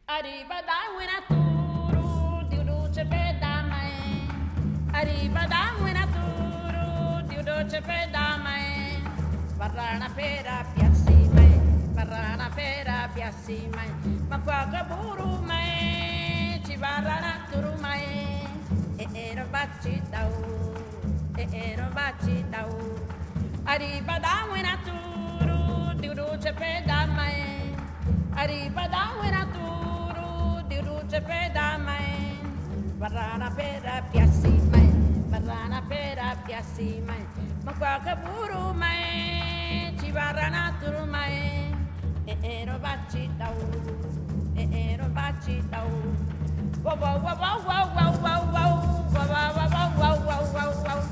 Arriba da wina turu, diudu cepeda mai. Arriba da wina turu, diudu cepeda mai. Parana pera piassi mai, parana pera piassi mai. Ma qua buru mai, ci varana turu mai. Ero baci tau, ero baci tau. Arriba da wina turu, diudu cepeda mai. Arriba da wina turu, diudu cepeda mai. Parana pera piassi mai, parana pera piassi mai. Ma qua buru mai, ci varana turu mai. Ero baci tau, ero baci tau. Wow wow wow wow wow wow wow wow wow wow wow wow wow wow.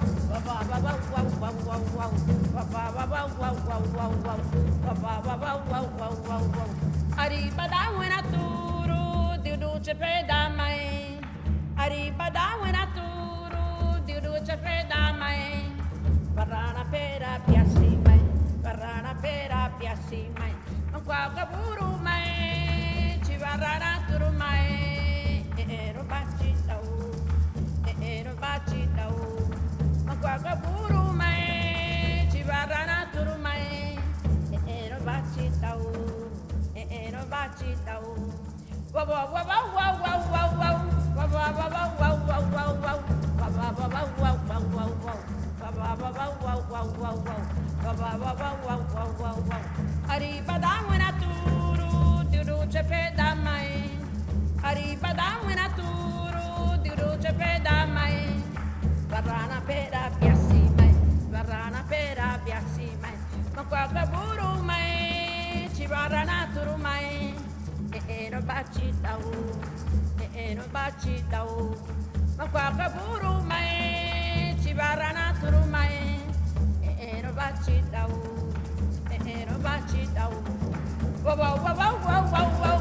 Arriba da wina turu, diudu cepeda mai. Arriba da wina turu, diudu cepeda mai. Parana pera piassi mai, parana pera piassi mai. Ma qua buru mai, ci varana turu mai. Ero baci tau, ero baci tau. Ma qua buru mai, ci varana turu mai. Ero baci tau, ero baci tau. Wow wow wow wow wow wow wow wow wow wow wow wow wow wow wow wow. Arriba da wina turu, diudu cepeda mai. Arriba da wina turu, diudu cepeda mai. Parana pera piassi mai, parana pera piassi mai. Ma qua buru mai, ci varana turu mai. Ero baci tau, ero baci tau. Ma qua buru mai, ci varana turu mai. Ero baci tau, ero baci tau. Wow wow wow wow wow wow.